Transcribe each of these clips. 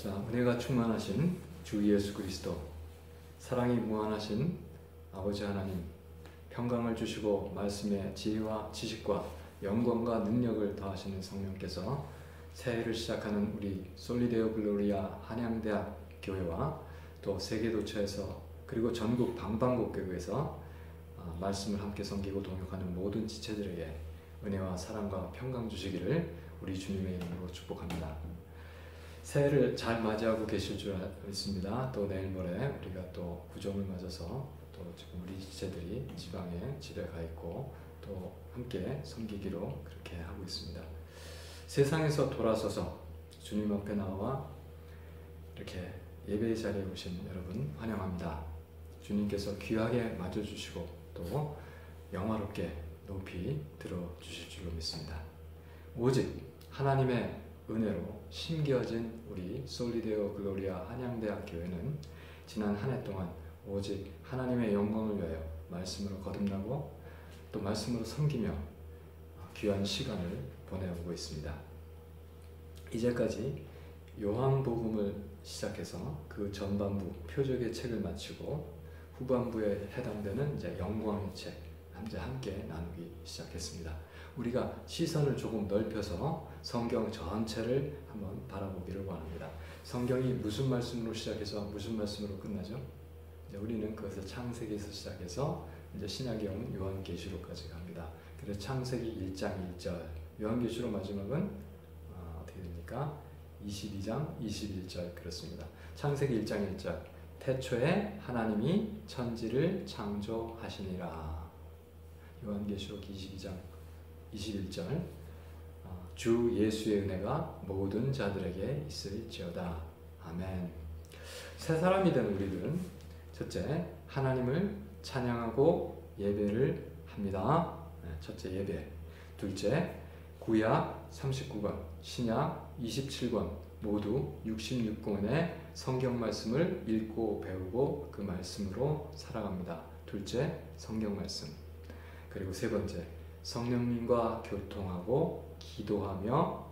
자, 은혜가 충만하신 주 예수 그리스도, 사랑이 무한하신 아버지 하나님, 평강을 주시고 말씀의 지혜와 지식과 영광과 능력을 더하시는 성령께서 새해를 시작하는 우리 솔리데오 글로리아 한양대학 교회와 또 세계도처에서 그리고 전국 방방곡곡에서 말씀을 함께 섬기고 동역하는 모든 지체들에게 은혜와 사랑과 평강 주시기를 우리 주님의 이름으로 축복합니다. 새해를 잘 맞이하고 계실 줄 믿습니다. 또 내일 모레 우리가 또 구정을 맞아서 또 지금 우리 지체들이 지방에 집에 가 있고 또 함께 섬기기로 그렇게 하고 있습니다. 세상에서 돌아서서 주님 앞에 나와 이렇게 예배의 자리에 오신 여러분 환영합니다. 주님께서 귀하게 맞아주시고 또 영화롭게 높이 들어주실 줄로 믿습니다. 오직 하나님의 은혜로 심겨진 우리 솔리데오 글로리아 한양대학 교회는 지난 한 해 동안 오직 하나님의 영광을 위하여 말씀으로 거듭나고 또 말씀으로 섬기며 귀한 시간을 보내오고 있습니다. 이제까지 요한복음을 시작해서 그 전반부 표적의 책을 마치고 후반부에 해당되는 이제 영광의 책 이제 함께 나누기 시작했습니다. 우리가 시선을 조금 넓혀서 성경 전체를 한번 바라보기를 원합니다. 성경이 무슨 말씀으로 시작해서 무슨 말씀으로 끝나죠? 이제 우리는 그것을 창세기에서 시작해서 이제 신약의 요한계시록까지 갑니다. 그래서 창세기 1장 1절, 요한계시록 마지막은 어떻게 됩니까? 22장 21절 그렇습니다. 창세기 1장 1절, 태초에 하나님이 천지를 창조하시니라. 요한계시록 22장 21절, 주 예수의 은혜가 모든 자들에게 있을지어다. 아멘. 새 사람이 된 우리들은 첫째, 하나님을 찬양하고 예배를 합니다. 첫째, 예배. 둘째, 구약 39권, 신약 27권 모두 66권의 성경 말씀을 읽고 배우고 그 말씀으로 살아갑니다. 둘째, 성경 말씀. 그리고 세 번째, 성령님과 교통하고 기도하며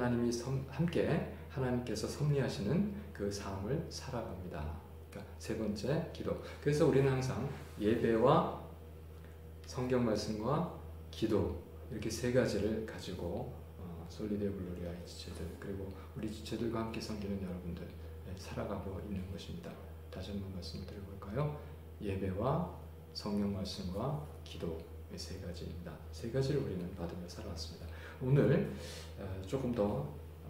함께 하나님께서 섭리하시는 그 삶을 살아갑니다. 그러니까 세 번째, 기도. 그래서 우리는 항상 예배와 성경 말씀과 기도 이렇게 세 가지를 가지고 솔리데오 글로리아의 지체들 그리고 우리 지체들과 함께 섬기는 여러분들 살아가고 있는 것입니다. 다시 한번 말씀드려 볼까요? 예배와 성령 말씀과 기도 세 가지입니다. 세 가지를 우리는 받으며 살아왔습니다. 오늘 조금 더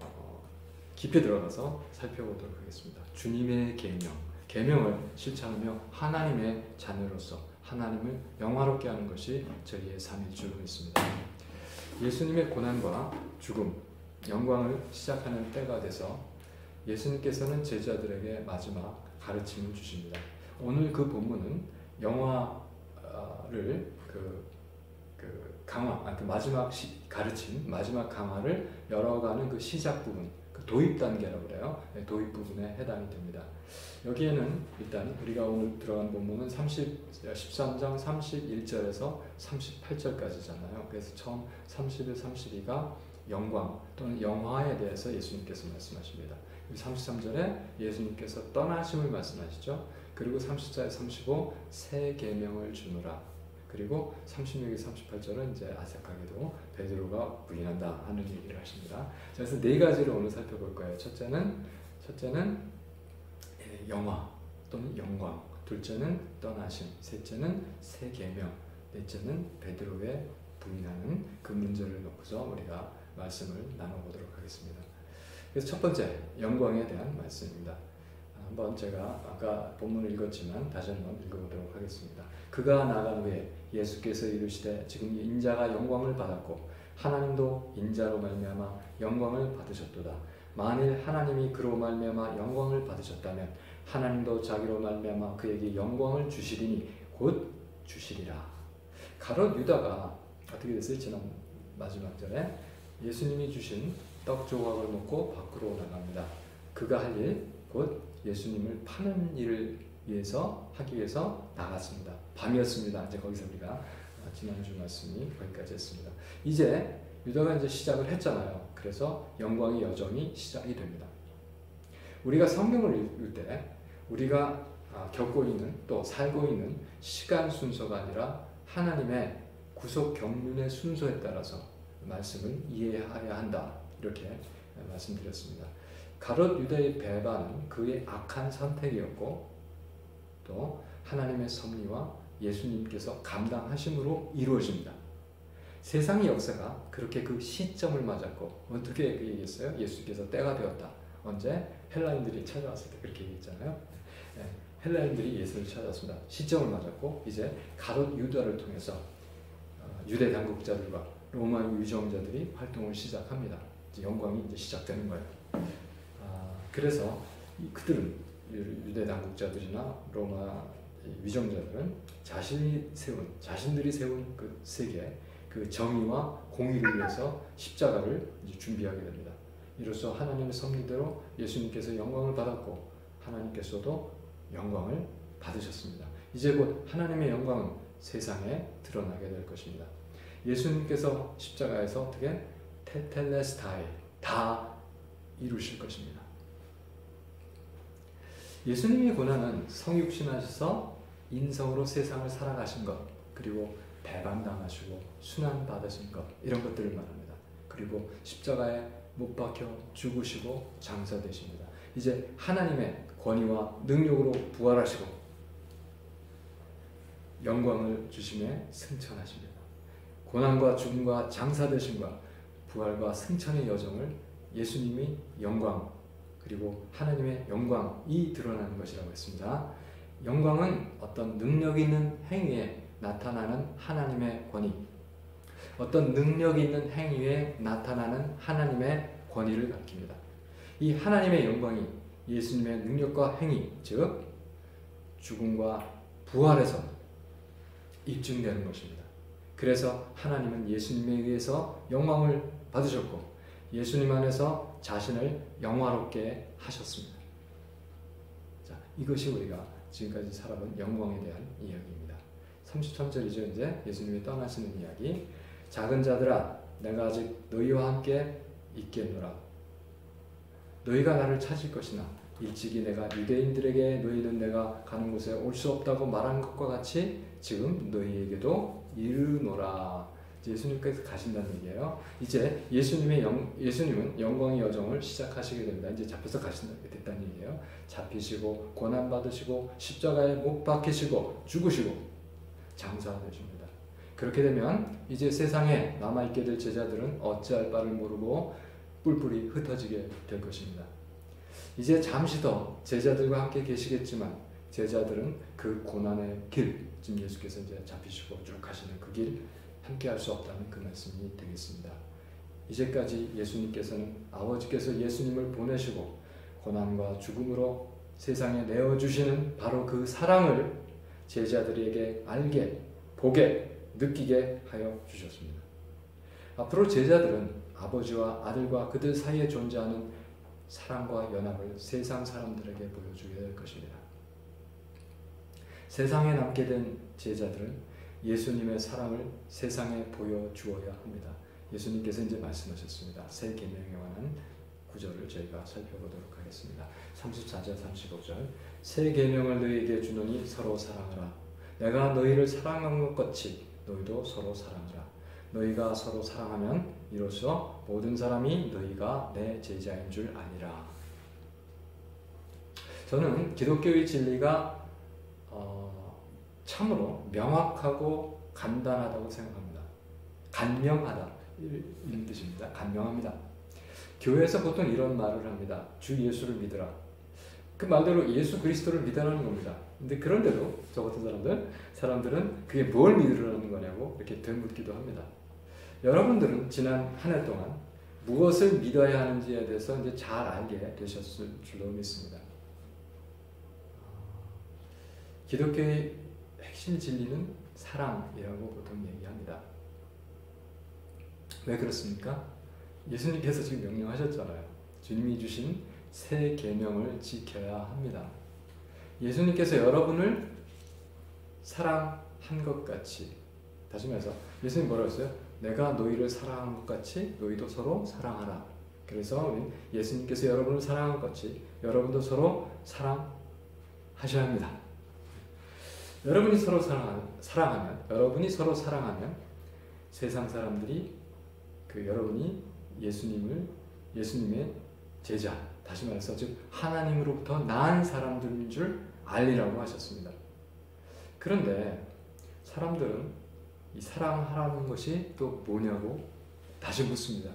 깊이 들어가서 살펴보도록 하겠습니다. 주님의 계명을 실천하며 하나님의 자녀로서 하나님을 영화롭게 하는 것이 저희의 삶일 줄 믿습니다. 예수님의 고난과 죽음, 영광을 시작하는 때가 돼서 예수님께서는 제자들에게 마지막 가르침을 주십니다. 오늘 그 본문은 영화를 그 마지막 가르침, 마지막 강화를 열어가는 그 시작 부분, 그 도입 단계라고 그래요. 도입 부분에 해당이 됩니다. 여기에는 일단 우리가 오늘 들어간 본문은 13장 31절에서 38절까지잖아요. 그래서 처음 31, 32가 영광 또는 영화에 대해서 예수님께서 말씀하십니다. 33절에 예수님께서 떠나심을 말씀하시죠. 그리고 34, 35 새 계명을 주노라. 그리고 36, 38절은 이제 아색하게도 베드로가 부인한다 하는 얘기를 하십니다. 그래서 네 가지를 오늘 살펴볼 거예요. 첫째는 영화 또는 영광, 둘째는 떠나심, 셋째는 새 계명, 넷째는 베드로의 부인하는 그 문제를 놓고서 우리가 말씀을 나눠보도록 하겠습니다. 그래서 첫 번째 영광에 대한 말씀입니다. 한번 제가 아까 본문을 읽었지만 다시 한번 읽어보도록 하겠습니다. 그가 나간 후에 예수께서 이르시되 지금 인자가 영광을 받았고 하나님도 인자로 말미암아 영광을 받으셨도다. 만일 하나님이 그로 말미암아 영광을 받으셨다면 하나님도 자기로 말미암아 그에게 영광을 주시리니 곧 주시리라. 가롯 유다가 어떻게 됐어요? 지난 마지막 절에 예수님이 주신 떡 조각을 먹고 밖으로 나갑니다. 그가 할 일 곧 예수님을 파는 일을 하기 위해서 나갔습니다. 밤이었습니다. 이제 거기서 우리가 지난주 말씀이 거기까지 했습니다. 이제 유다가 이제 시작을 했잖아요. 그래서 영광이 여정이 시작이 됩니다. 우리가 성경을 읽을 때 우리가 겪고 있는 또 살고 있는 시간 순서가 아니라 하나님의 구속 경륜의 순서에 따라서 말씀을 이해해야 한다. 이렇게 말씀드렸습니다. 가롯 유대의 배반은 그의 악한 선택이었고 또 하나님의 섭리와 예수님께서 감당하심으로 이루어집니다. 세상의 역사가 그렇게 그 시점을 맞았고 어떻게 얘기했어요? 예수께서 때가 되었다. 언제? 헬라인들이 찾아왔을 때 그렇게 얘기했잖아요. 헬라인들이 예수를 찾아왔습니다. 시점을 맞았고 이제 가롯 유다를 통해서 유대 당국자들과 로마 유정자들이 활동을 시작합니다. 이제 영광이 이제 시작되는 거예요. 그래서 그들은 유대 당국자들이나 로마 위정자들은 자신들이 세운 그 세계, 그 정의와 공의를 위해서 십자가를 이제 준비하게 됩니다. 이로써 하나님의 섭리대로 예수님께서 영광을 받았고 하나님께서도 영광을 받으셨습니다. 이제 곧 하나님의 영광은 세상에 드러나게 될 것입니다. 예수님께서 십자가에서 어떻게 테텔레스타이 다 이루실 것입니다. 예수님의 고난은 성육신하셔서 인성으로 세상을 살아가신 것, 그리고 배반당하시고 순환받으신 것, 이런 것들을 말합니다. 그리고 십자가에 못 박혀 죽으시고 장사되십니다. 이제 하나님의 권위와 능력으로 부활하시고 영광을 주심에 승천하십니다. 고난과 죽음과 장사되심과 부활과 승천의 여정을 예수님이 영광 그리고 하나님의 영광이 드러나는 것이라고 했습니다. 영광은 어떤 능력 있는 행위에 나타나는 하나님의 권위, 어떤 능력 있는 행위에 나타나는 하나님의 권위를 가리킵니다. 이 하나님의 영광이 예수님의 능력과 행위, 즉 죽음과 부활에서 입증되는 것입니다. 그래서 하나님은 예수님에 의해서 영광을 받으셨고 예수님 안에서 자신을 영화롭게 하셨습니다. 자, 이것이 우리가 지금까지 살아본 영광에 대한 이야기입니다. 33절이죠. 이제 예수님이 떠나시는 이야기. 작은 자들아, 내가 아직 너희와 함께 있겠노라. 너희가 나를 찾을 것이나 일찍이 내가 유대인들에게 너희는 내가 가는 곳에 올 수 없다고 말한 것과 같이 지금 너희에게도 이르노라. 예수님께서 가신다는 얘기예요. 이제 예수님은 영광의 여정을 시작하시게 됩니다. 이제 잡혀서 가신다게 됐다는 얘기예요. 잡히시고 고난 받으시고 십자가에 못 박히시고 죽으시고 장사되십니다. 그렇게 되면 이제 세상에 남아있게 될 제자들은 어찌할 바를 모르고 뿔뿔이 흩어지게 될 것입니다. 이제 잠시 더 제자들과 함께 계시겠지만 제자들은 그 고난의 길, 지금 예수께서 이제 잡히시고 쭉 가시는 그 길 함께 할 수 없다는 그 말씀이 되겠습니다. 이제까지 예수님께서는 아버지께서 예수님을 보내시고 고난과 죽음으로 세상에 내어주시는 바로 그 사랑을 제자들에게 알게, 보게, 느끼게 하여 주셨습니다. 앞으로 제자들은 아버지와 아들과 그들 사이에 존재하는 사랑과 연합을 세상 사람들에게 보여주게 될 것입니다. 세상에 남게 된 제자들은 예수님의 사랑을 세상에 보여주어야 합니다. 예수님께서 이제 말씀하셨습니다. 새 계명에 관한 구절을 저희가 살펴보도록 하겠습니다. 34절 35절 새 계명을 너희에게 주노니 서로 사랑하라. 내가 너희를 사랑한 것 같이 너희도 서로 사랑하라. 너희가 서로 사랑하면 이로써 모든 사람이 너희가 내 제자인 줄 아니라. 저는 기독교의 진리가 참으로 명확하고 간단하다고 생각합니다. 간명하다 이런 뜻입니다. 간명합니다. 교회에서 보통 이런 말을 합니다. 주 예수를 믿으라. 그 말대로 예수 그리스도를 믿으라는 겁니다. 근데 그런데도 저 같은 사람들은 그게 뭘 믿으라는 거냐고 이렇게 되묻기도 합니다. 여러분들은 지난 한 해 동안 무엇을 믿어야 하는지에 대해서 이제 잘 알게 되셨을 줄로 믿습니다. 기독교의 핵심 진리는 사랑이라고 보통 얘기합니다. 왜 그렇습니까? 예수님께서 지금 명령하셨잖아요. 주님이 주신 새 계명을 지켜야 합니다. 예수님께서 여러분을 사랑한 것 같이, 다시 말해서 예수님 뭐라고 했어요? 내가 너희를 사랑한 것 같이 너희도 서로 사랑하라. 그래서 예수님께서 여러분을 사랑한 것이 여러분도 서로 사랑하셔야 합니다. 여러분이 서로 사랑하면 세상 사람들이 여러분이 예수님의 제자, 다시 말해서 즉 하나님으로부터 나은 사람들인 줄 알리라고 하셨습니다. 그런데 사람들은 이 사랑하라는 것이 또 뭐냐고 다시 묻습니다.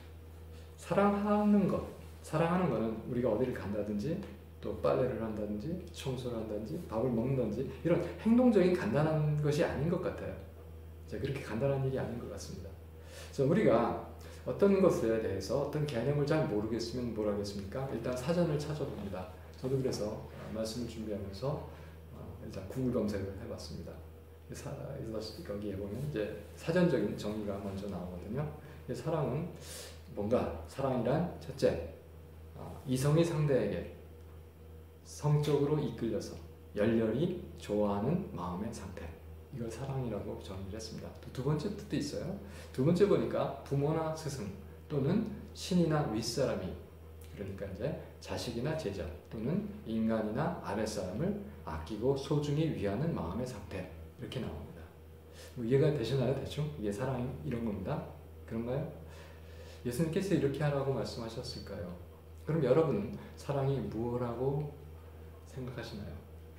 사랑하는 거는 우리가 어디를 간다든지 또 빨래를 한다든지 청소를 한다든지 밥을 먹는다든지 이런 행동적인 간단한 것이 아닌 것 같아요. 그렇게 간단한 일이 아닌 것 같습니다. 그래서 우리가 어떤 것에 대해서 어떤 개념을 잘 모르겠으면 뭘 하겠습니까? 일단 사전을 찾아봅니다. 저도 그래서 말씀을 준비하면서 일단 구글 검색을 해봤습니다. 거기에 보면 이제 사전적인 정의가 먼저 나오거든요. 사랑은 뭔가, 사랑이란 첫째, 이성이 상대에게 성적으로 이끌려서 열렬히 좋아하는 마음의 상태, 이걸 사랑이라고 정의를 했습니다. 두 번째 뜻도 있어요. 두 번째 보니까 부모나 스승 또는 신이나 윗사람이, 그러니까 이제 자식이나 제자 또는 인간이나 아랫사람을 아끼고 소중히 위하는 마음의 상태, 이렇게 나옵니다. 이해가 되시나요? 대충 이게 사랑이 이런 겁니다. 그런가요? 예수님께서 이렇게 하라고 말씀하셨을까요? 그럼 여러분은 사랑이 무엇이라고 생각하시나요?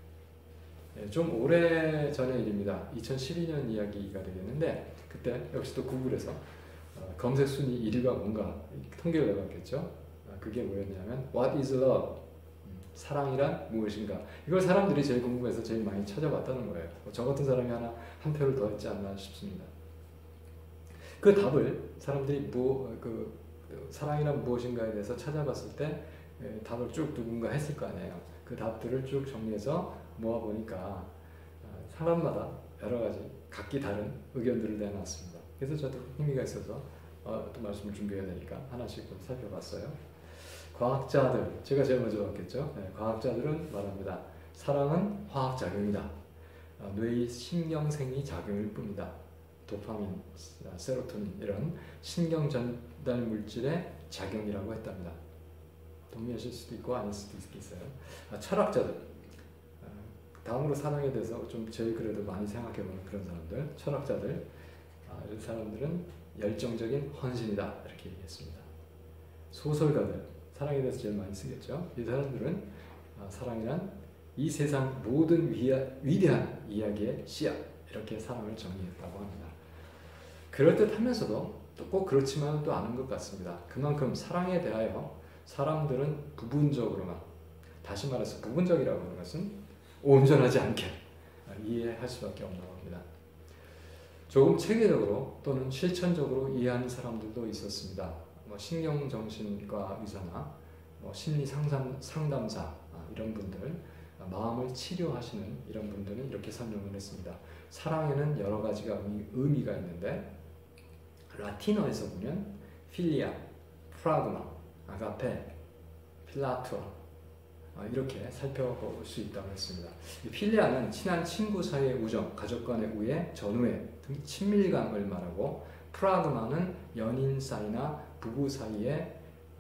좀 오래전의 일입니다. 2012년 이야기가 되겠는데, 그때 역시 또 구글에서 검색 순위 1위가 뭔가 통계를 내봤겠죠. 그게 뭐였냐면 What is love? 사랑이란 무엇인가? 이걸 사람들이 제일 궁금해서 제일 많이 찾아봤다는 거예요. 저 같은 사람이 한 표를 더 했지 않나 싶습니다. 그 답을 사람들이 사랑이란 무엇인가에 대해서 찾아봤을 때 답을 쭉 누군가 했을 거 아니에요. 그 답들을 쭉 정리해서 모아보니까 사람마다 여러 가지 각기 다른 의견들을 내놨습니다. 그래서 저도 흥미가 있어서 또 말씀을 준비해야 되니까 하나씩 좀 살펴봤어요. 과학자들, 제가 제일 먼저 봤겠죠. 과학자들은 말합니다. 사랑은 화학작용이다. 뇌의 신경생리 작용일 뿐이다. 도파민, 세로토닌 이런 신경전달 물질의 작용이라고 했답니다. 동의하실 수도 있고 아닐 수도 있겠어요. 철학자들, 다음으로 사랑에 대해서 좀 제일 그래도 많이 생각해보는 그런 사람들, 철학자들, 이 사람들은 열정적인 헌신이다, 이렇게 얘기했습니다. 소설가들, 사랑에 대해서 제일 많이 쓰겠죠. 이 사람들은 사랑이란 이 세상 모든 위대한 이야기의 씨앗, 이렇게 사랑을 정의했다고 합니다. 그럴듯하면서도 또 꼭 그렇지만 또 않은 것 같습니다. 그만큼 사랑에 대하여 사람들은 부분적으로만, 다시 말해서 부분적이라고 하는 것은 온전하지 않게 이해할 수밖에 없다고 합니다. 조금 체계적으로 또는 실천적으로 이해하는 사람들도 있었습니다. 신경정신과 의사나 심리 상담사 이런 분들, 마음을 치료하시는 이런 분들은 이렇게 설명을 했습니다. 사랑에는 여러 가지가 의미가 있는데, 라틴어에서 보면 필리아, 프라그마, 아가페, 필라투아 이렇게 살펴볼 수 있다고 했습니다. 이 필리아는 친한 친구 사이의 우정, 가족 간의 우애, 전우애 등 친밀감을 말하고, 프라그마는 연인 사이나 부부 사이의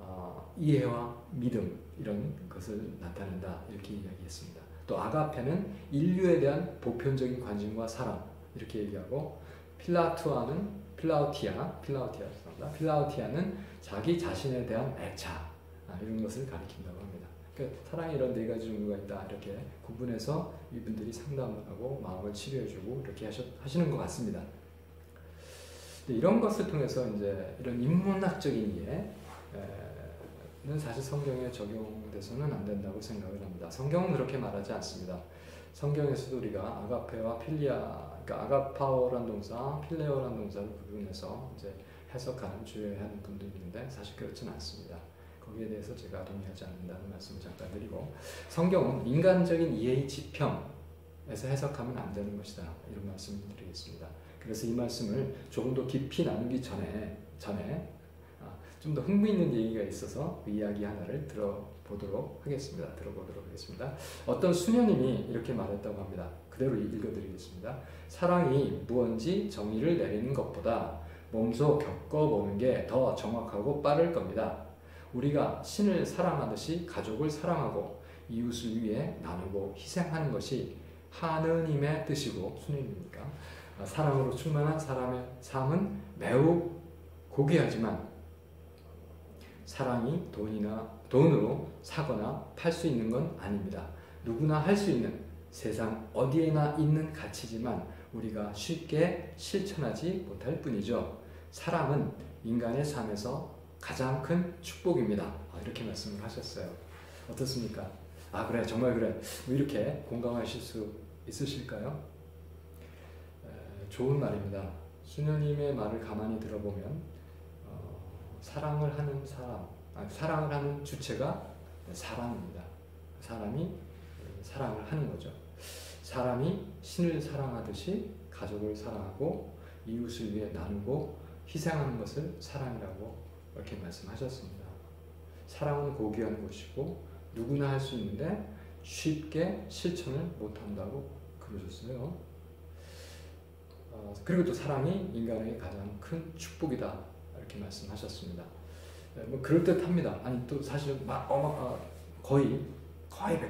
이해와 믿음, 이런 것을 나타낸다, 이렇게 이야기했습니다. 또 아가페는 인류에 대한 보편적인 관심과 사랑, 이렇게 얘기하고, 필라우티아는 자기 자신에 대한 애착, 이런 것을 가리킨다고 합니다. 그러니까 사랑에 이런 네 가지 종류가 있다, 이렇게 구분해서 이분들이 상담하고 마음을 치료해주고 이렇게 하시는 것 같습니다. 이런 것을 통해서 이제 이런 인문학적인 이해는 사실 성경에 적용돼서는 안 된다고 생각을 합니다. 성경은 그렇게 말하지 않습니다. 성경에서도 우리가 아가페와 필리아, 그러니까 아가파오란 동사, 필레오란 동사를 구분해서 이제 해석하는, 주의하는 분도 있는데 사실 그렇지는 않습니다. 거기에 대해서 제가 동의하지 않는다는 말씀을 잠깐 드리고, 성경은 인간적인 이해의 지평에서 해석하면 안 되는 것이다, 이런 말씀을 드리겠습니다. 그래서 이 말씀을 조금 더 깊이 나누기 전에 좀 더 흥미있는 얘기가 있어서 그 이야기 하나를 들어보도록 하겠습니다. 어떤 수녀님이 이렇게 말했다고 합니다. 그대로 읽어드리겠습니다. 사랑이 무언지 정의를 내리는 것보다 몸소 겪어보는 게 더 정확하고 빠를 겁니다. 우리가 신을 사랑하듯이 가족을 사랑하고 이웃을 위해 나누고 희생하는 것이 하느님의 뜻이고 순리입니까? 사랑으로 충만한 사람의 삶은 매우 고귀하지만 사랑이 돈으로 사거나 팔 수 있는 건 아닙니다. 누구나 할 수 있는 세상 어디에나 있는 가치지만 우리가 쉽게 실천하지 못할 뿐이죠. 사랑은 인간의 삶에서 가장 큰 축복입니다. 이렇게 말씀을 하셨어요. 어떻습니까? 그래, 정말 그래. 이렇게 공감하실 수 있으실까요? 좋은 말입니다. 수녀님의 말을 가만히 들어보면 사랑을 하는 사람, 사랑을 하는 주체가 사람입니다. 사람이 사랑을 하는 거죠. 사람이 신을 사랑하듯이 가족을 사랑하고 이웃을 위해 나누고 희생하는 것을 사랑이라고 이렇게 말씀하셨습니다. 사랑은 고귀한 것이고 누구나 할 수 있는데 쉽게 실천을 못한다고 그러셨어요. 그리고 또 사랑이 인간에게 가장 큰 축복이다 이렇게 말씀하셨습니다. 뭐 그럴듯합니다. 아니 또 사실 거의 100%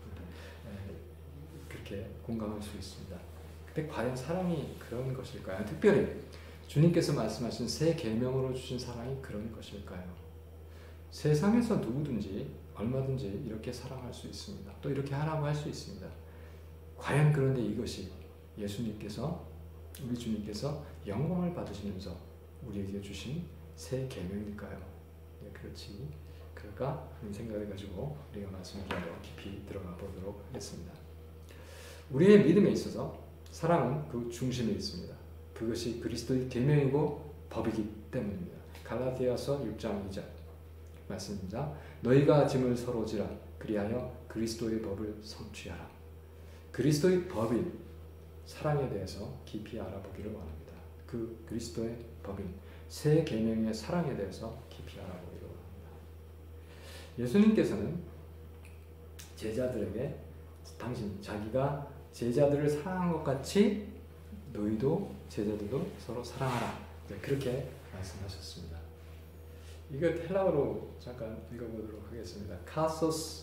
그렇게 공감할 수 있습니다. 근데 과연 사랑이 그런 것일까요? 특별히 주님께서 말씀하신 새 계명으로 주신 사랑이 그런 것일까요? 세상에서 누구든지 얼마든지 이렇게 사랑할 수 있습니다. 또 이렇게 하라고 할 수 있습니다. 과연 그런데 이것이 예수님께서 우리 주님께서 영광을 받으시면서 우리에게 주신 새 계명일까요? 네, 그렇지. 그럴까? 하는 생각을 가지고 우리가 말씀을 좀 더 깊이 들어가 보도록 하겠습니다. 우리의 믿음에 있어서 사랑은 그 중심에 있습니다. 그것이 그리스도의 계명이고 법이기 때문입니다. 갈라디아서 6장 2절 말씀입니다. 너희가 짐을 서로 지라 그리하여 그리스도의 법을 성취하라. 그리스도의 법인 사랑에 대해서 깊이 알아보기를 원합니다. 그 그리스도의 법인 새 계명의 사랑에 대해서 깊이 알아보기를 원합니다. 예수님께서는 제자들에게 자기가 제자들을 사랑한 것 같이 너희도 제자들도 서로 사랑하라. 네, 그렇게 말씀하셨습니다. 이거 헬라어로 잠깐 읽어보도록 하겠습니다. 카소스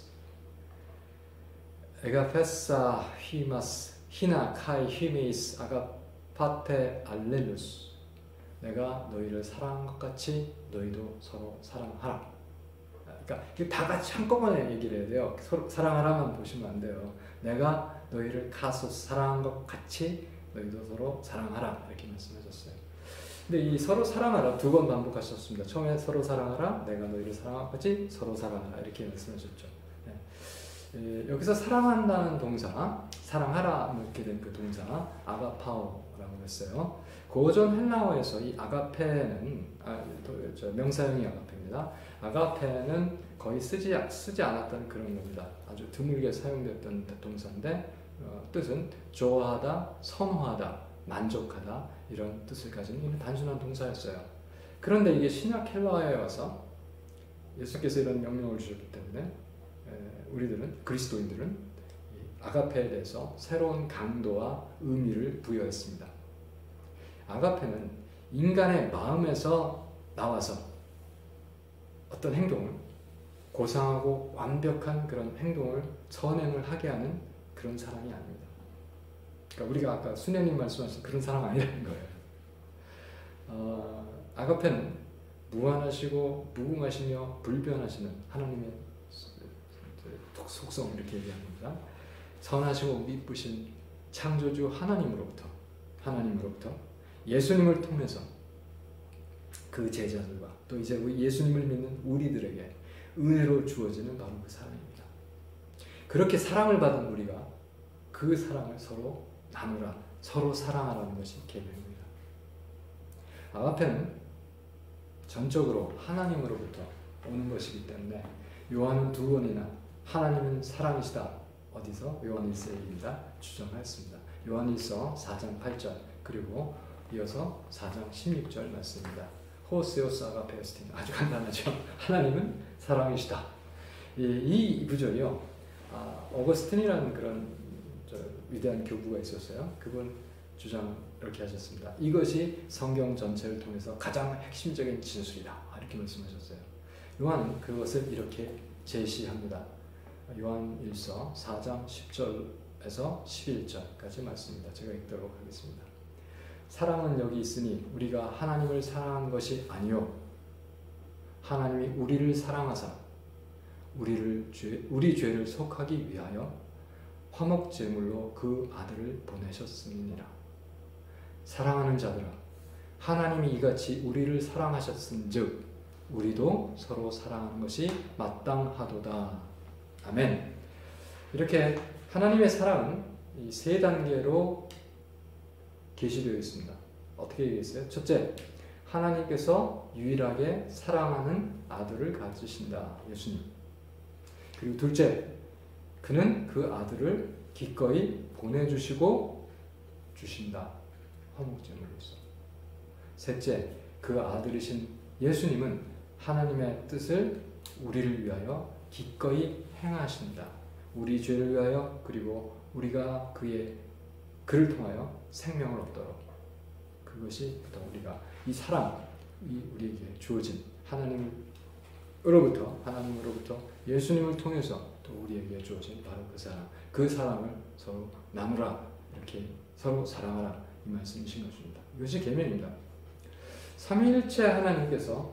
에가페사 히마스 히나 카이 히메이스 아가파테 알렐루스 내가 너희를 사랑한 것 같이 너희도 서로 사랑하라. 그러니까 이게 다 같이 한꺼번에 얘기를 해야 돼요. 서로 사랑하라만 보시면 안 돼요. 내가 너희를 카소스 사랑한 것 같이 너희도 서로 사랑하라 이렇게 말씀하셨어요. 근데 이 서로 사랑하라 2번 반복하셨습니다. 처음에 서로 사랑하라, 내가 너희를 사랑한 것 같이 서로 사랑하라 이렇게 말씀하셨죠. 네. 여기서 사랑한다는 동사, 사랑하라 이렇게 된 그 동사 아가파오라고 했어요. 고전 헬라어에서 이 아가페는 명사형이 아가페입니다. 아가페는 거의 쓰지 않았던 그런 겁니다. 아주 드물게 사용됐던 동사인데 뜻은 좋아하다, 선호하다, 만족하다 이런 뜻을 가진 단순한 동사였어요. 그런데 이게 신약 헬라어에 와서 예수께서 이런 명령을 주셨기 때문에 우리들은 그리스도인들은 아가페에 대해서 새로운 강도와 의미를 부여했습니다. 아가페는 인간의 마음에서 나와서 어떤 행동을 고상하고 완벽한 그런 행동을 선행을 하게 하는 그런 사랑이 아닙니다. 그러니까 우리가 아까 수녀님 말씀하신 그런 사랑 아니라는 거예요. 아가페는 무한하시고 무궁하시며 불변하시는 하나님의 속성 이렇게 얘기합니다. 선하시고 미쁘신 창조주 하나님으로부터 예수님을 통해서 그 제자들과 또 이제 예수님을 믿는 우리들에게 은혜로 주어지는 바로 그 사랑입니다. 그렇게 사랑을 받은 우리가 그 사랑을 서로 나누라, 서로 사랑하라는 것이 계명입니다. 아가페는 전적으로 하나님으로부터 오는 것이기 때문에 요한은 2번이나 하나님은 사랑이시다. 어디서? 요한 1세입니다. 주장하였습니다. 요한 1서 4장 8절 그리고 이어서 4장 16절 말씀입니다. 호세오스 아가페스틴 아주 간단하죠. 하나님은 사랑이시다. 이 구절이요. 어거스틴이라는 그런 위대한 교부가 있었어요. 그분 주장 이렇게 하셨습니다. 이것이 성경 전체를 통해서 가장 핵심적인 진술이다. 이렇게 말씀하셨어요. 요한은 그것을 이렇게 제시합니다. 요한 1서 4장 10절에서 11절까지 말씀입니다. 제가 읽도록 하겠습니다. 사랑은 여기 있으니 우리가 하나님을 사랑한 것이 아니요 하나님이 우리를 사랑하사 우리 죄를 속하기 위하여 화목제물로 그 아들을 보내셨음이니라. 사랑하는 자들아, 하나님이 이같이 우리를 사랑하셨은즉 우리도 서로 사랑하는 것이 마땅하도다. 아멘. 이렇게 하나님의 사랑은 이 세 단계로 계시되어 있습니다. 어떻게 얘기했어요? 첫째, 하나님께서 유일하게 사랑하는 아들을 가지신다. 예수님. 그리고 둘째, 그는 그 아들을 기꺼이 보내주시고 주신다. 화목제물로서. 셋째, 그 아들이신 예수님은 하나님의 뜻을 우리를 위하여 기꺼이 행하신다. 우리 죄를 위하여 그리고 우리가 그를 통하여 생명을 얻도록. 그것이 부터 우리가 이 사랑이 우리에게 주어진 하나님으로부터 예수님을 통해서 또 우리에게 주어진 바로 그 사랑을 서로 나누라. 이렇게 서로 사랑하라. 이 말씀이신 것입니다. 이것이 계명입니다. 삼위일체 하나님께서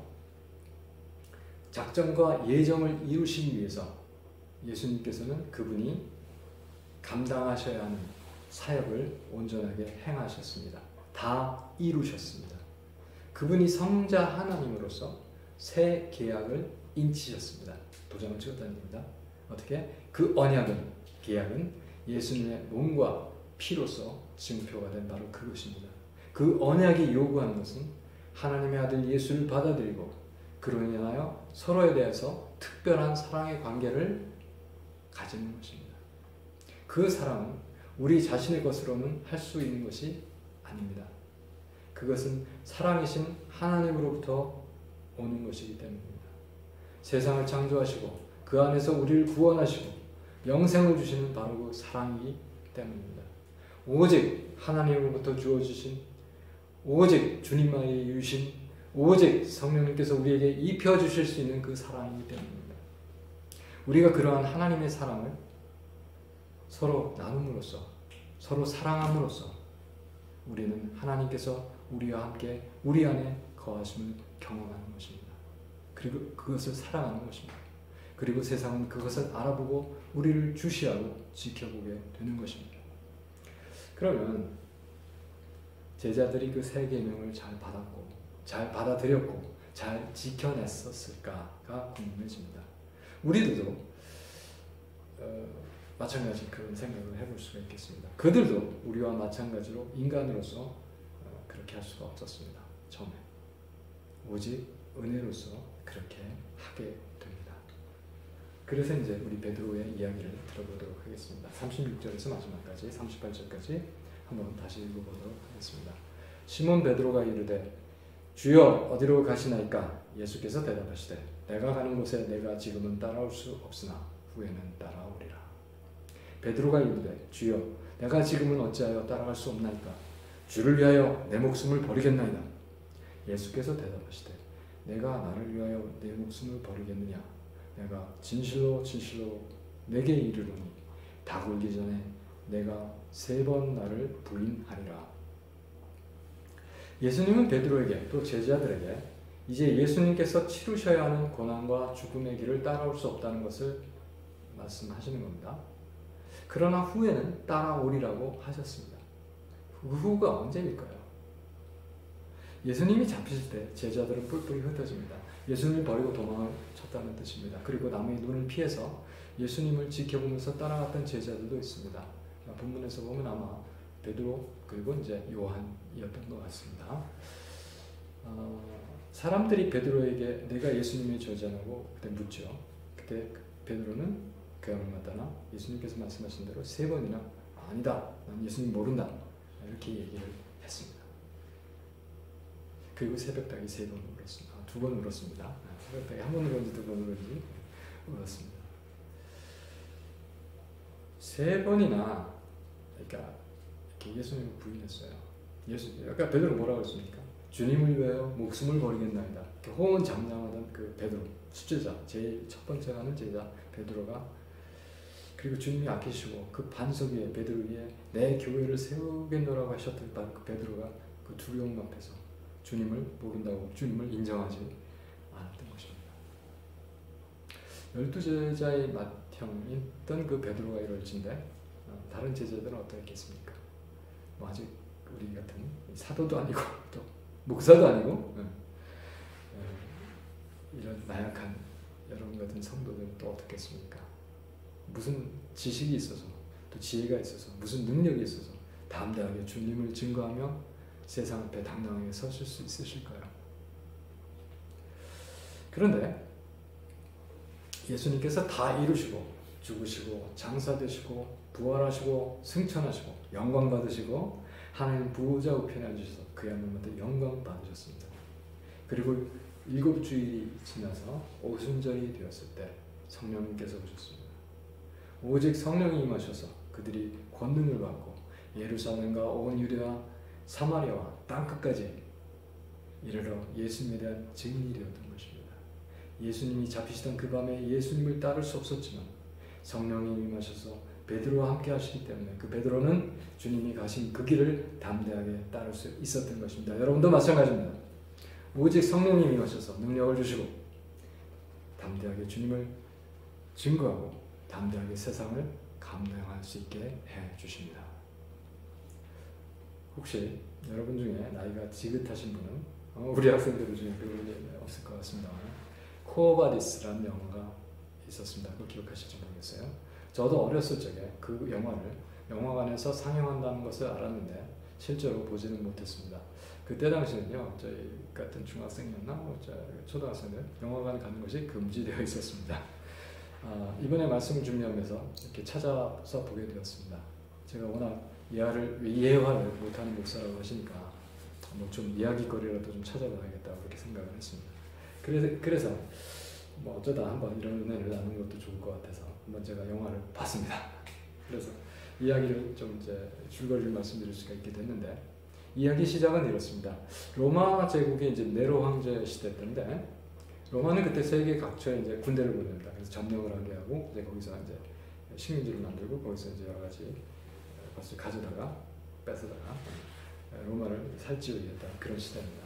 작정과 예정을 이루시기 위해서 예수님께서는 그분이 감당하셔야 하는 사역을 온전하게 행하셨습니다. 다 이루셨습니다. 그분이 성자 하나님으로서 새 계약을 인치셨습니다. 도장을 찍었다는 얘기입니다. 어떻게? 그 언약은, 계약은 예수님의 몸과 피로서 증표가 된 바로 그것입니다. 그 언약이 요구하는 것은 하나님의 아들 예수를 받아들이고 그로 인하여 서로에 대해서 특별한 사랑의 관계를 가지는 것입니다. 그 사랑은 우리 자신의 것으로는 할 수 있는 것이 아닙니다. 그것은 사랑이신 하나님으로부터 오는 것이기 때문입니다. 세상을 창조하시고 그 안에서 우리를 구원하시고 영생을 주시는 바로 그 사랑이기 때문입니다. 오직 하나님으로부터 주어주신, 오직 주님만이 주신, 오직 성령님께서 우리에게 입혀주실 수 있는 그 사랑이기 때문입니다. 우리가 그러한 하나님의 사랑을 서로 나눔으로써, 서로 사랑함으로써 우리는 하나님께서 우리와 함께 우리 안에 거하심을 경험하는 것입니다. 그리고 그것을 사랑하는 것입니다. 그리고 세상은 그것을 알아보고 우리를 주시하고 지켜보게 되는 것입니다. 그러면 제자들이 그 세 계명을 잘 받았고 잘 받아들였고 잘 지켜냈었을까가 궁금해집니다. 우리들도 마찬가지 그런 생각을 해볼 수가 있겠습니다. 그들도 우리와 마찬가지로 인간으로서 그렇게 할 수가 없었습니다. 처음에. 오직 은혜로서 그렇게 하게 됩니다. 그래서 이제 우리 베드로의 이야기를 들어보도록 하겠습니다. 36절에서 마지막까지 38절까지 한번 다시 읽어보도록 하겠습니다. 시몬 베드로가 이르되 주여 어디로 가시나이까? 예수께서 대답하시되 내가 가는 곳에 내가 지금은 따라올 수 없으나 후에는 따라오리라. 베드로가 이르되 주여 내가 지금은 어찌하여 따라갈 수 없나이까? 주를 위하여 내 목숨을 버리겠나이다. 예수께서 대답하시되 내가 나를 위하여 내 목숨을 버리겠느냐? 내가 진실로 진실로 내게 이르노니 닭 울기 전에 내가 3번 나를 부인하리라. 예수님은 베드로에게 또 제자들에게 이제 예수님께서 치르셔야 하는 고난과 죽음의 길을 따라올 수 없다는 것을 말씀하시는 겁니다. 그러나 후에는 따라오리라고 하셨습니다. 그 후가 언제일까요? 예수님이 잡히실 때 제자들은 뿔뿔이 흩어집니다. 예수님을 버리고 도망을 쳤다는 뜻입니다. 그리고 남의 눈을 피해서 예수님을 지켜보면서 따라갔던 제자들도 있습니다. 본문에서 보면 아마 베드로 그리고 이제 요한이었던 것 같습니다. 사람들이 베드로에게 내가 예수님의 저자라고 그때 묻죠. 그때 베드로는 그야말로 마다나 예수님께서 말씀하신 대로 3번이나 아니다. 난 예수님 모른다. 이렇게 얘기를 했습니다. 그리고 새벽닭이 3번 울었습니다. 2번 울었습니다. 새벽닭이 1번 울었는지 2번 울었는지 울었습니다. 3번이나 그러니까 이렇게 예수님을 부인했어요. 아까 베드로 뭐라고 했습니까? 주님을 위하여 목숨을 버리겠나이다. 이렇게 호언장담하던 그 베드로 수제자, 제일 첫 번째 가는 제자 베드로가, 그리고 주님이 아끼시고 그 반석 위에, 베드로 위에 내 교회를 세우겠노라고 하셨던 그 베드로가 그 두려움 앞에서 주님을 모른다고, 주님을 인정하지 않았던 것입니다. 12제자의 맏형이었던 그 베드로가 이럴진데 다른 제자들은 어떠했겠습니까? 뭐 아직 우리 같은 사도도 아니고 또 목사도 아니고 이런 나약한 여러분 같은 성도들은 또 어떻겠습니까? 무슨 지식이 있어서, 또 지혜가 있어서, 무슨 능력이 있어서 담대하게 주님을 증거하며 세상 앞에 당당하게 서실 수 있으실까요? 그런데 예수님께서 다 이루시고 죽으시고 장사되시고 부활하시고 승천하시고 영광 받으시고 하나님 보호자 우편에 앉으셔서 그야말로 영광 받으셨습니다. 그리고 7주일이 지나서 오순절이 되었을 때 성령님께서 오셨습니다. 오직 성령이 임하셔서 그들이 권능을 받고 예루살렘과 온 유대와 사마리아와 땅끝까지 이르러 예수님에 대한 증인이 되었던 것입니다. 예수님이 잡히시던 그 밤에 예수님을 따를 수 없었지만 성령이 임하셔서 베드로와 함께 하시기 때문에 그 베드로는 주님이 가신 그 길을 담대하게 따를 수 있었던 것입니다. 여러분도 마찬가지입니다. 오직 성령님이 임하셔서 능력을 주시고 담대하게 주님을 증거하고 담대하게 세상을 감당할 수 있게 해 주십니다. 혹시 여러분 중에 나이가 지긋하신 분은 우리 학생들 중에 그분이 없을 것 같습니다만 코어바디스라는 영화가 있었습니다. 그거 기억하실지 모르겠어요. 저도 어렸을 적에 그 영화를 영화관에서 상영한다는 것을 알았는데 실제로 보지는 못했습니다. 그때 당시는요, 저희 같은 중학생이었나 초등학생들 영화관 가는 것이 금지되어 있었습니다. 이번에 말씀을 준비하면서 이렇게 찾아서 보게 되었습니다. 제가 워낙 이해화를 못하는 목사라고 하시니까 뭐 좀 이야기거리라도 좀 찾아봐야겠다고 그렇게 생각을 했습니다. 그래서 뭐 어쩌다 한번 이런 은혜를 나누는 것도 좋을 것 같아서 한번 제가 영화를 봤습니다. 그래서 이야기를 좀 이제 줄거리를 말씀드릴 수가 있게 됐는데, 이야기 시작은 이렇습니다. 로마 제국이 이제 네로 황제 시대였는데, 로마는 그때 세계 각처에 이제 군대를 보냅니다. 그래서 점령을 하게 하고 이제 거기서 이제 식민지를 만들고 거기서 이제 여러 가지 것을 가져다가 뺏어다가 로마를 살찌우게 했던 그런 시대입니다.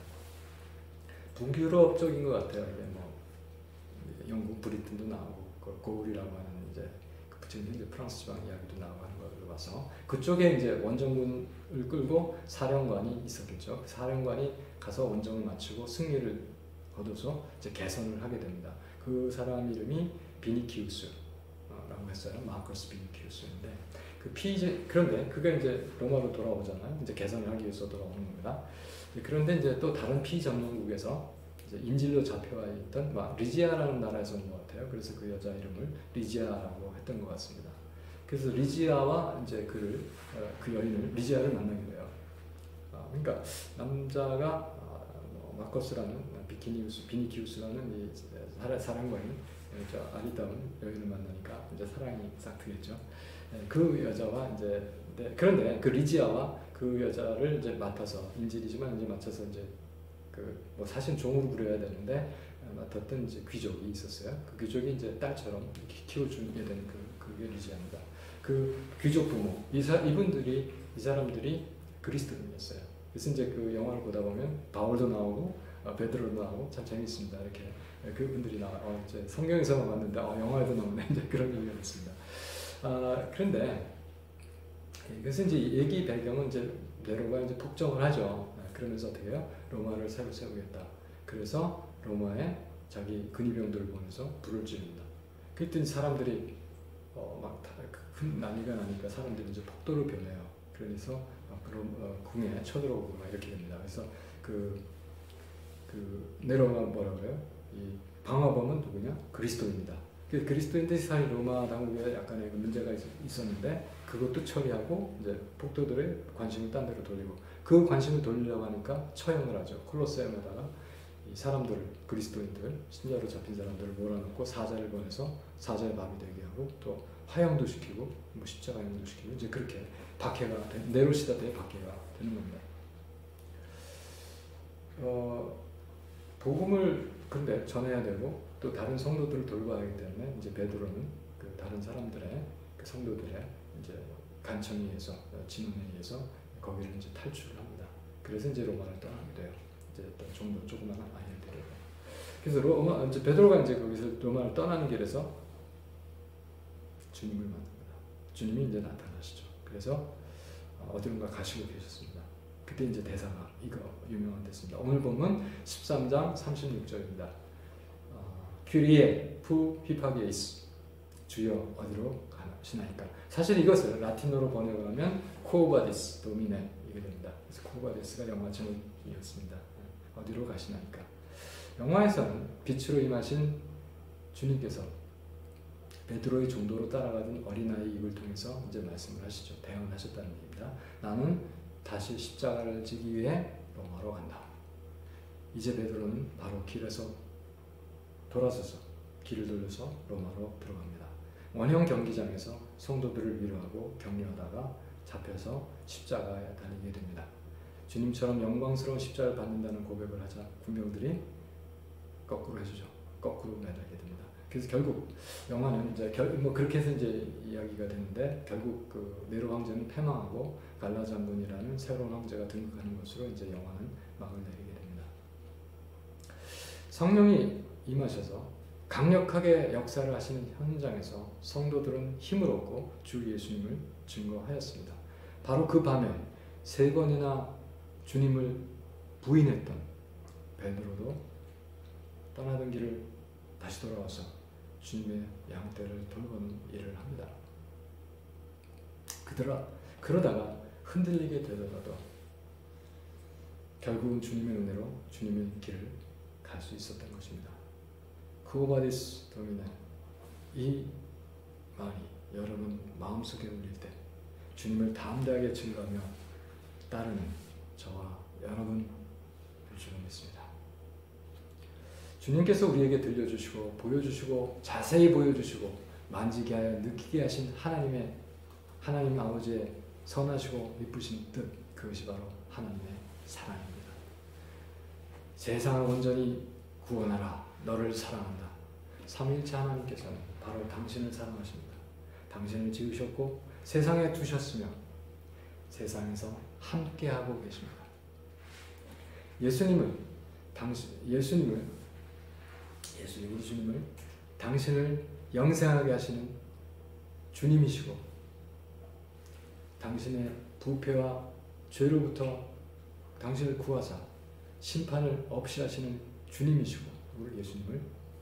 북유럽적인 것 같아요. 이게 뭐 영국, 브리튼도 나오고 고울이라고 하는 이제 그 부처님 이제 프랑스 지방 이야기도 나오고 하는 걸 봐서 그쪽에 이제 원정군을 끌고 사령관이 있었겠죠. 그 사령관이 가서 원정을 마치고 승리를 거둬서 이제 개선을 하게 됩니다. 그 사람 이름이 비니키우스라고 했어요. 마커스 비니키우스인데 그런데 그가 이제 로마로 돌아오잖아요. 이제 개선을 하기 위해서 돌아오는 겁니다. 그런데 이제 또 다른 피점령국에서 이제 인질로 잡혀와 있던 리지아라는 나라에서 온 것 같아요. 그래서 그 여자 이름을 리지아라고 했던 것 같습니다. 그래서 리지아와 이제 그 여인을 리지아를 만나게 돼요. 그러니까 남자가 마커스라는 비니키우스라는 이 사랑관이 아리따운 여인을 만나니까 이제 사랑이 싹 트겠죠. 그 여자와 이제 그런데 그 리지아와 그 여자를 이제 맡아서 인질이지만 이제 맡아서 이제 뭐 사실 종으로 부려야 되는데 맡았던 이제 귀족이 있었어요. 그 귀족이 이제 딸처럼 키워주게 된 그게 리지아입니다. 그 귀족 부모 이 사람들이 그리스도인이었어요. 그래서 이제 그 영화를 보다 보면 바울도 나오고 베드로도 나오고 참 재밌습니다. 이렇게 그분들이 이제 성경에서만 봤는데 영화에도 나오네 이제 그런 의미가 있습니다. 그런데 그래서 이제 얘기 배경은 이제 네로가 이제 폭정을 하죠. 그러면서 어떻게 해요? 로마를 새로 세우겠다. 그래서 로마에 자기 근위병들을 보내서 불을 지릅니다. 그랬더니 사람들이 큰 난리가 나니까 사람들이 이제 폭도로 변해요. 그래서 궁에 쳐들어오고 막 이렇게 됩니다. 그래서 그 네로가 뭐라 그래요? 이 방화범은 누구냐? 그리스도입니다. 그리스도인들이 사실 로마 당국에 약간의 문제가 있었는데 그것도 처리하고 이제 폭도들의 관심을 딴 데로 돌리고 그 관심을 돌리려고 하니까 처형을 하죠. 콜로세움에다가 이 사람들을 그리스도인들 신자로 잡힌 사람들을 몰아넣고 사자를 보내서 사자의 밥이 되게 하고 또 화형도 시키고 뭐 십자가 형도 시키고 이제 그렇게 박해가 네로 시대 때 박해가 되는 겁니다. 복음을 근데 전해야 되고 또 다른 성도들을 돌봐야 하기 때문에 이제 베드로는 그 다른 사람들의 그 성도들의 이제 간청에 의해서 진원에 의해서 거기를 이제 탈출을 합니다. 그래서 이제 로마를 떠나게 돼요. 이제 좀 더 조그마한 아이를 데리고. 그래서 로마 이제 베드로가 이제 거기서 로마를 떠나는 길에서 주님을 만납니다. 주님이 이제 나타나시죠. 그래서 어디론가 가시고 계셨습니다. 그때 이제 대사가 이거 유명한 데습니다. 오늘 보면 13장 36절입니다. 큐리에 푸 휘파게이스 주여 어디로 가시나이까. 사실 이것을 라틴어로 번역하면 코바디스 도미네 이게 됩니다. 그래서 코바디스가 영화 제목이었습니다. 어디로 가시나이까. 영화에서는 빛으로 임하신 주님께서 베드로의 종도로 따라가던 어린아이 입을 통해서 이제 말씀을 하시죠. 대언하셨다는 얘기입니다. 나는 다시 십자가를 지기 위해 로마로 간다. 이제 베드로는 바로 길에서 돌아서서 길을 돌려서 로마로 들어갑니다. 원형 경기장에서 성도들을 위로하고 격려하다가 잡혀서 십자가에 달리게 됩니다. 주님처럼 영광스러운 십자가를 받는다는 고백을 하자 군병들이 거꾸로 해주죠. 거꾸로 매달게 됩니다. 그래서 결국 영화는 이제 뭐 그렇게 해서 이제 이야기가 되는데 결국 그 네로 황제는 패망하고 갈라 장군이라는 새로운 황제가 등극하는 것으로 이제 영화는 막을 내리게 됩니다. 성령이 임하셔서 강력하게 역사를 하시는 현장에서 성도들은 힘을 얻고 주 예수님을 증거하였습니다. 바로 그 밤에 3번이나 주님을 부인했던 베드로도 떠나던 길을 다시 돌아와서 주님의 양떼를 돌보는 일을 합니다. 그러다가 흔들리게 되더라도 결국은 주님의 은혜로 주님의 길을 갈 수 있었던 것입니다. 쿠오바디스 도미네, 이 말이 여러분 마음속에 울릴 때 주님을 담대하게 증거하며 따르는 저와 여러분 될 줄 믿습니다. 주님께서 우리에게 들려주시고 보여주시고 자세히 보여주시고 만지게 하여 느끼게 하신 하나님 아버지의 선하시고 미쁘신 뜻, 그것이 바로 하나님의 사랑입니다. 세상을 온전히 구원하라, 너를 사랑한다. 삼위일체 하나님께서는 바로 당신을 사랑하십니다. 당신을 지으셨고 세상에 두셨으며 세상에서 함께하고 계십니다. 예수님은 우리 주님을 당신을 영생하게 하시는 주님이시고 당신의 부패와 죄로부터 당신을 구하사 심판을 없이 하시는 주님이시고 우리 예수님을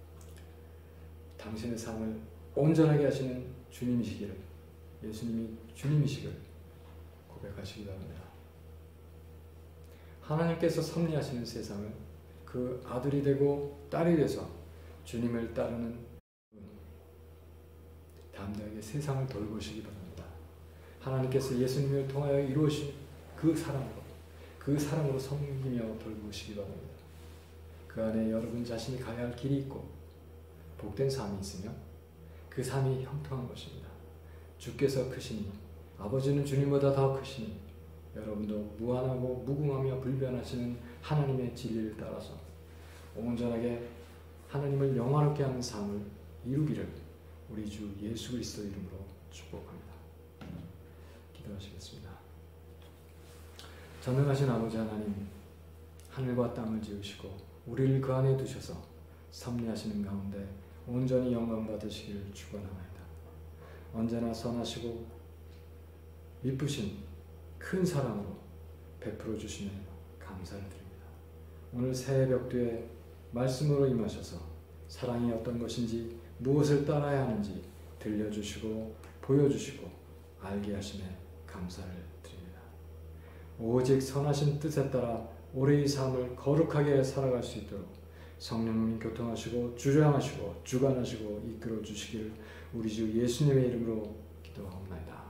당신의 삶을 온전하게 하시는 주님이시기를 예수님이 주님이시기를 고백하시기 바랍니다. 하나님께서 섭리하시는 세상을 그 아들이 되고 딸이 돼서 주님을 따르는 담대하게 세상을 돌보시기 바랍니다. 하나님께서 예수님을 통하여 이루어진 그 사랑으로 섬기며 돌보시기 바랍니다. 그 안에 여러분 자신이 가야 할 길이 있고 복된 삶이 있으며 그 삶이 형통한 것입니다. 주께서 크시니 아버지는 주님보다 더 크시니 여러분도 무한하고 무궁하며 불변하시는 하나님의 진리를 따라서 온전하게 하나님을 영화롭게 하는 삶을 이루기를 우리 주 예수 그리스도 이름으로 축복합니다. 기도하시겠습니다. 전능하신 아버지 하나님, 하늘과 땅을 지으시고 우리를 그 안에 두셔서 섭리하시는 가운데 온전히 영광 받으시기를 축원하나이다. 언제나 선하시고 미쁘신 큰 사랑으로 베풀어 주시며 감사를 드립니다. 오늘 새벽도에 말씀으로 임하셔서 사랑이 어떤 것인지 무엇을 따라야 하는지 들려주시고 보여주시고 알게 하심에 감사를 드립니다. 오직 선하신 뜻에 따라 올해의 삶을 거룩하게 살아갈 수 있도록 성령님이 교통하시고 주장하시고 주관하시고 이끌어 주시기를 우리 주 예수님의 이름으로 기도하옵나이다.